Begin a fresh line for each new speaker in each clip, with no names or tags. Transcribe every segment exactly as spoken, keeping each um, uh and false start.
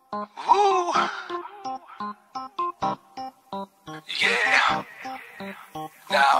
Woo. Yeah. Now.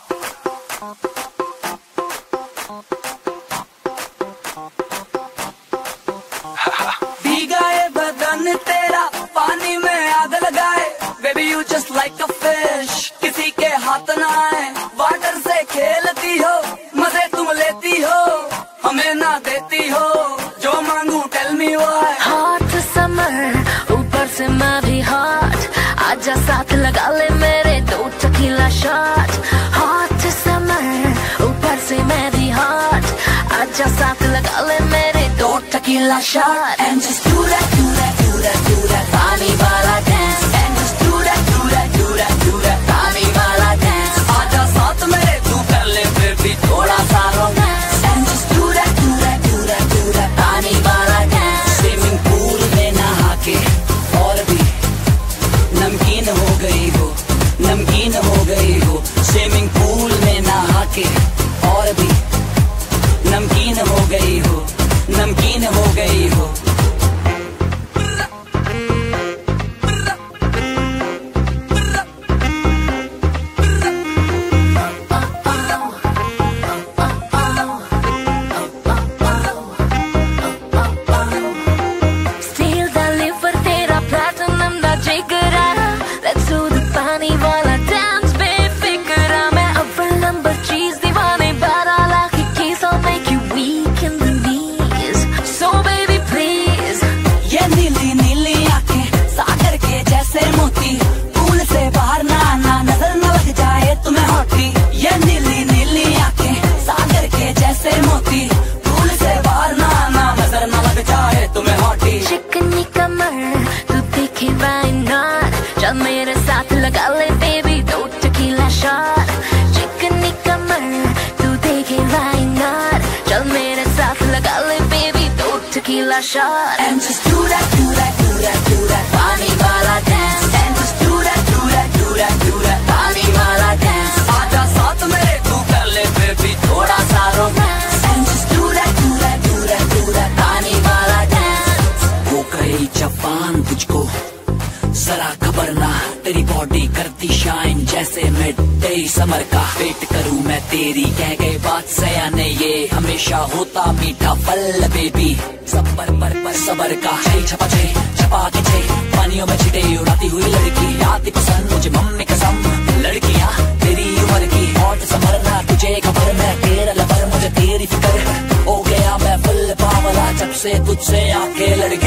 भीगा ये बदन तेरा पानी में आग लगाए, baby you just like a fish, किसी के हाथ ना आए। वाटर से खेलती हो, मजे तुम लेती हो, हमें ना देती हो, जो मांगू tell me why.
Hot summer ऊपर से मैं भी हॉट, आजा साथ लगा ले मेरे दो टकीला शॉट। हॉट समर ऊपर से मैं भी हॉट, आजा साथ लगा ले मेरे दो tequila shot.
And just do that, do that, do that, do that पानी वाला dance। And just do that, do that, do that, do that पानी वाला dance। आजा साथ मेरे तू कर ले फिर भी थोड़ा सा romance। And just do that, do that, do that, do that पानी वाला dance। स्विमिंग पूल में नहा के और भी नमकीन हो गई हो, नमकीन हो गई हो। स्विमिंग पूल में नहा के और भी नमकीन हो गई हो, नमकीन हो गई हो।
Steal the liver तेरा platinum दा जिगरा, let's do the पानी वाला dance बेफिक्रा। मैं अव्वल नंबर चीज दीवाने बारह लाख इक्कीस, I'll make you weak in the knees, so baby please।
ये नीली नीली आंखें सागर के जैसे मोती, पूल से बाहर ना आना नजर न लग जाए तुम्हें हॉटी। ये नीली नीली आंखें सागर के जैसे मोती, पूल से बाहर ना आना नजर न लग जाए तुम्हें हॉटी।
चिकनी कमर तू देखे why not, चल मेरे साथ लगा ले बेबी दो टकीला शॉट। चिकनी कमर तू देखे why not, चल मेरे साथ लगा ले बेबी दो tequila shot.
And just do that, do that, do that, do that पानी वाला dance। And just do that, do that, do that, do that पानी वाला dance। आजा साथ मेरे तू कर ले बेबी थोड़ा सा romance। And just do that, do that, do that, do that पानी वाला dance। हो गई जवान तुझको जरा खबर ना, तेरी बॉडी करती शाइन जैसे मिड डे समर का। वेट करूं मैं तेरी कह गए बात सयाने, ये हमेशा होता मीठा फल बेबी। सबर पर पर सबर का छे छपा छे छपा के छे, पानियों में छिटे उड़ाती हुई लड़की। आती पसंद मुझे मम्मी कसम, लड़कियां तेरी उम्र की। हॉट समर ना तुझे खबर, मैं तेरा लवर मुझे तेरी फिक्र। हो गया मैं फुल पावला जब से तुझसे आके लड़